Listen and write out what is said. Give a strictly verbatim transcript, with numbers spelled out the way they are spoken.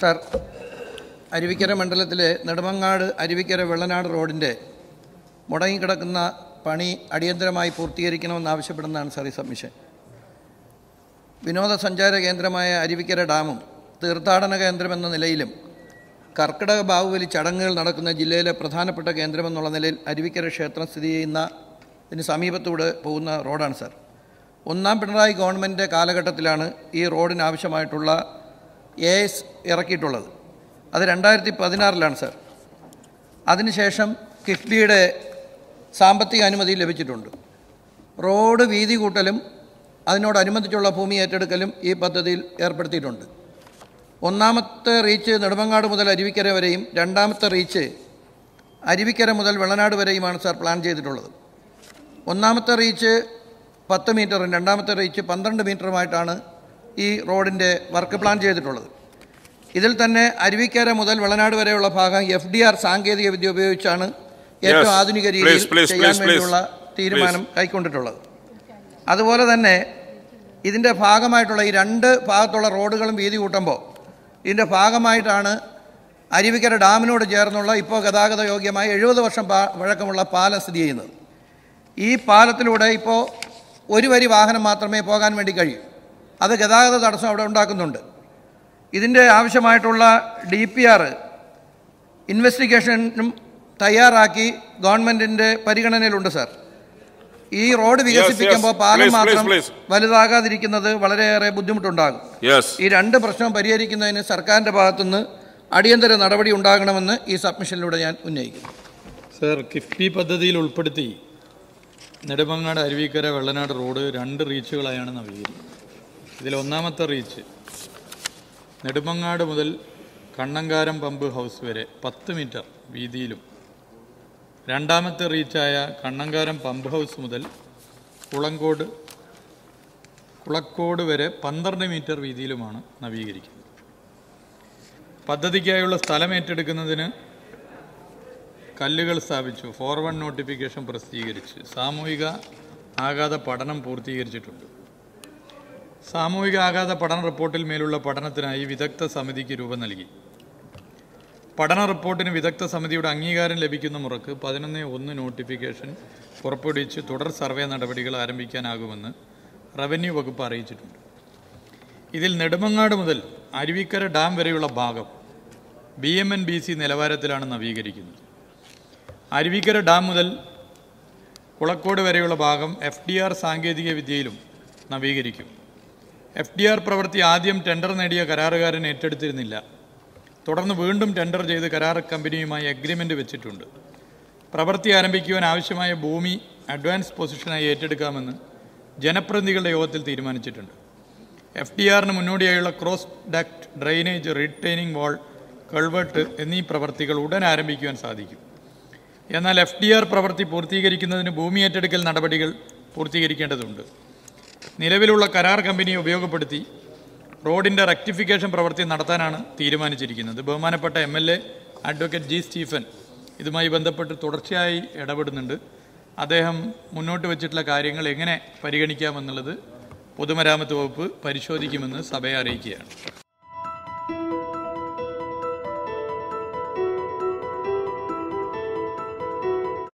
Sir, Aruvikkara മണ്ഡലത്തിലെ നെടുമങ്ങാട് അരുവിക്കര വെള്ളനാട് റോഡിൻ്റെ മുടങ്ങിക്കിടക്കുന്ന പണി അടിയന്തരമായി പൂർത്തീകരിക്കണമെന്നാവശ്യപ്പെടുന്നതാണ് സാർ ഈ സബ്മിഷൻ. വിനോദസഞ്ചാര കേന്ദ്രമായ അരുവിക്കര ഡാമും തീർത്ഥാടന കേന്ദ്രമെന്ന നിലയിലും കർക്കിടക ബാഹുബലി ചടങ്ങുകൾ നടക്കുന്ന ജില്ലയിലെ പ്രധാനപ്പെട്ട കേന്ദ്രമെന്നുള്ള നിലയിൽ അരുവിക്കര ക്ഷേത്രം സ്ഥിതി ചെയ്യുന്ന ഇതിന് സമീപത്തൂടെ പോകുന്ന റോഡാണ് സാർ. ഒന്നാം പിണറായി ഗവൺമെൻറ്റിൻ്റെ കാലഘട്ടത്തിലാണ് ഈ റോഡിന് ആവശ്യമായിട്ടുള്ള എ എസ് ഇറക്കിയിട്ടുള്ളത്. അത് രണ്ടായിരത്തി പതിനാറിലാണ് സാർ. അതിനുശേഷം കിഫ്ബിയുടെ സാമ്പത്തിക അനുമതി ലഭിച്ചിട്ടുണ്ട്. റോഡ് വീതി കൂട്ടലും അതിനോടനുബന്ധിച്ചുള്ള ഭൂമി ഏറ്റെടുക്കലും ഈ പദ്ധതിയിൽ ഏർപ്പെടുത്തിയിട്ടുണ്ട്. ഒന്നാമത്തെ റീച്ച് നെടുമങ്ങാട് മുതൽ അരുവിക്കര വരെയും രണ്ടാമത്തെ റീച്ച് അരുവിക്കര മുതൽ വെള്ളനാട് വരെയുമാണ് സാർ പ്ലാൻ ചെയ്തിട്ടുള്ളത്. ഒന്നാമത്തെ റീച്ച് പത്ത് മീറ്ററും രണ്ടാമത്തെ റീച്ച് പന്ത്രണ്ട് മീറ്ററുമായിട്ടാണ് ഈ റോഡിൻ്റെ വർക്ക് പ്ലാൻ ചെയ്തിട്ടുള്ളത്. ഇതിൽ തന്നെ അരുവിക്കര മുതൽ വെള്ളനാട് വരെയുള്ള ഭാഗം എഫ് ഡി ആർ സാങ്കേതിക വിദ്യ ഉപയോഗിച്ചാണ് ഏറ്റവും ആധുനിക രീതിയിൽ ചെയ്യാൻ വേണ്ടിയുള്ള തീരുമാനം കൈക്കൊണ്ടിട്ടുള്ളത്. അതുപോലെ തന്നെ ഇതിൻ്റെ ഭാഗമായിട്ടുള്ള ഈ രണ്ട് ഭാഗത്തുള്ള റോഡുകളും വീതി കൂട്ടുമ്പോൾ ഇതിൻ്റെ ഭാഗമായിട്ടാണ് അരുവിക്കര ഡാമിനോട് ചേർന്നുള്ള ഇപ്പോൾ ഗതാഗത യോഗ്യമായ എഴുപത് വർഷം പാ പഴക്കമുള്ള പാലം സ്ഥിതി ചെയ്യുന്നത്. ഈ പാലത്തിലൂടെ ഇപ്പോൾ ഒരു വരി വാഹനം മാത്രമേ പോകാൻ വേണ്ടി കഴിയൂ. അത് ഗതാഗത തടസ്സം അവിടെ ഉണ്ടാക്കുന്നുണ്ട്. ഇതിൻ്റെ ആവശ്യമായിട്ടുള്ള ഡി പി ആർ ഇൻവെസ്റ്റിഗേഷനും തയ്യാറാക്കി ഗവൺമെൻറ്റിൻ്റെ പരിഗണനയിലുണ്ട് സാർ. ഈ റോഡ് വികസിപ്പിക്കുമ്പോൾ പാലം മാത്രം വലുതാകാതിരിക്കുന്നത് വളരെയേറെ ബുദ്ധിമുട്ടുണ്ടാകും. ഈ രണ്ട് പ്രശ്നം പരിഹരിക്കുന്നതിന് സർക്കാരിൻ്റെ ഭാഗത്തുനിന്ന് അടിയന്തര നടപടി ഉണ്ടാകണമെന്ന് ഈ സബ്മിഷനിലൂടെ ഞാൻ ഉന്നയിക്കുന്നു. സർ, കിഫ്ബി പദ്ധതിയിൽ ഉൾപ്പെടുത്തി നെടുമങ്ങാട് അരുവിക്കര വെള്ളനാട് റോഡ് രണ്ട് റീച്ചുകളായാണ് നവീകരിക്കുന്നത്. ഇതിൽ ഒന്നാമത്തെ റീച്ച് നെടുമങ്ങാട് മുതൽ കണ്ണങ്കാരം പമ്പ് ഹൗസ് വരെ പത്ത് മീറ്റർ വീതിയിലും രണ്ടാമത്തെ റീച്ചായ കണ്ണങ്കാരം പമ്പ് ഹൗസ് മുതൽ കുളങ്കോട് കുളക്കോട് വരെ പന്ത്രണ്ട് മീറ്റർ വീതിയിലുമാണ് നവീകരിക്കുന്നത്. പദ്ധതിക്കായുള്ള സ്ഥലം ഏറ്റെടുക്കുന്നതിന് കല്ലുകൾ സ്ഥാപിച്ചു, ഫോർ വൺ നോട്ടിഫിക്കേഷൻ പ്രസിദ്ധീകരിച്ച് സാമൂഹിക ആഘാത പഠനം പൂർത്തീകരിച്ചിട്ടുണ്ട്. സാമൂഹിക ആഘാത പഠന റിപ്പോർട്ടിൽ മേലുള്ള പഠനത്തിനായി വിദഗ്ധ സമിതിക്ക് രൂപം നൽകി. പഠന റിപ്പോർട്ടിന് വിദഗ്ധ സമിതിയുടെ അംഗീകാരം ലഭിക്കുന്ന മുറക്ക് പതിനൊന്ന് ഒന്ന് നോട്ടിഫിക്കേഷൻ പുറപ്പെടുവിച്ച് തുടർ സർവേ നടപടികൾ ആരംഭിക്കാനാകുമെന്ന് റവന്യൂ വകുപ്പ് അറിയിച്ചിട്ടുണ്ട്. ഇതിൽ നെടുമങ്ങാട് മുതൽ അരുവിക്കര ഡാം വരെയുള്ള ഭാഗം B M N B C നിലവാരത്തിലാണ് നവീകരിക്കുന്നത്. അരുവിക്കര ഡാം മുതൽ കുളക്കോട് വരെയുള്ള ഭാഗം എഫ് ഡി ആർ സാങ്കേതിക വിദ്യയിലും നവീകരിക്കും. എഫ് ഡി ആർ പ്രവൃത്തി ആദ്യം ടെൻഡർ നേടിയ കരാറുകാരൻ ഏറ്റെടുത്തിരുന്നില്ല. തുടർന്ന് വീണ്ടും ടെൻഡർ ചെയ്ത് കരാർ കമ്പനിയുമായി അഗ്രിമെൻ്റ് വെച്ചിട്ടുണ്ട്. പ്രവൃത്തി ആരംഭിക്കുവാൻ ആവശ്യമായ ഭൂമി അഡ്വാൻസ് പൊസിഷനായി ഏറ്റെടുക്കാമെന്ന് ജനപ്രതിനിധികളുടെ യോഗത്തിൽ തീരുമാനിച്ചിട്ടുണ്ട്. എഫ് ഡി ആറിന് മുന്നോടിയായുള്ള cross duct, drainage, retaining wall, culvert എന്നീ പ്രവൃത്തികൾ ഉടൻ ആരംഭിക്കുവാൻ സാധിക്കും. എന്നാൽ എഫ് ഡി ആർ പ്രവൃത്തി പൂർത്തീകരിക്കുന്നതിന് ഭൂമി ഏറ്റെടുക്കൽ നടപടികൾ പൂർത്തീകരിക്കേണ്ടതുണ്ട്. നിലവിലുള്ള കരാർ കമ്പനിയെ ഉപയോഗപ്പെടുത്തി റോഡിൻ്റെ റെക്ടിഫിക്കേഷൻ പ്രവൃത്തി നടത്താനാണ് തീരുമാനിച്ചിരിക്കുന്നത്. ബഹുമാനപ്പെട്ട M L A advocate G Stephen ഇതുമായി ബന്ധപ്പെട്ട് തുടർച്ചയായി ഇടപെടുന്നുണ്ട്. അദ്ദേഹം മുന്നോട്ട് വച്ചിട്ടുള്ള കാര്യങ്ങൾ എങ്ങനെ പരിഗണിക്കാമെന്നുള്ളത് പൊതുമരാമത്ത് വകുപ്പ് പരിശോധിക്കുമെന്ന് സഭയെ അറിയിക്കുകയാണ്.